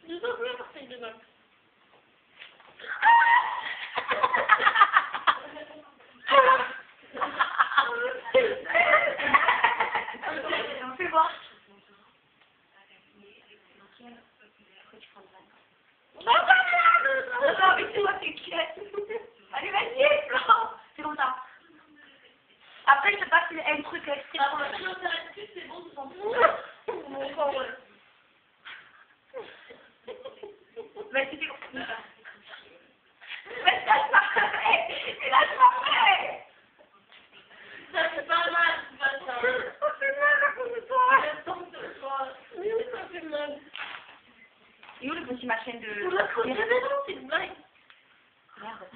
Je veux plus Marseille demain. Fais voir. Non, mais tu vois, t'es quiète. Allez, vas-y, Florent. C'est comme ça. Après, je te passe un truc exprès pour le... C'est bon, tu s'en Mon corps, ouais. Mais c'était comme ça. Mais lâche-moi. Mais lâche-moi. Ça fait pas mal, c'est pas ça. Ça fait mal à cause de toi. Oui, ça fait mal. Et où le petit machin de... Pour la côté des dents, c'est une blague. Merde.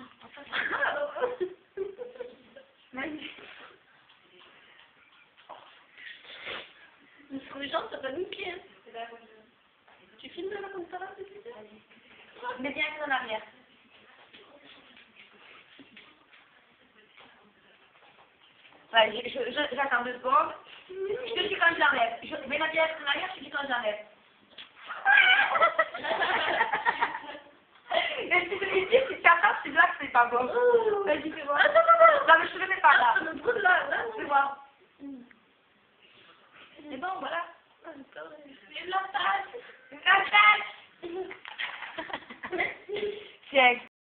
Mais sur les jambes, ça va niquer. Tu filmes là comme ça, là, c'est tout. Mais viens en arrière. Ouais, j'attends 2 secondes. Je te dis quand j'enlève. Je mets la pièce en arrière, je te dis quand j'enlève. Mais si je te dis, si tu attends, c'est là que c'est pas bon. Vas-y, fais voir. Non, mais je te le mets pas là. Ça me brûle là, là. Fais voir. C'est bon, voilà. C'est la tasse. La tasse. Tiens.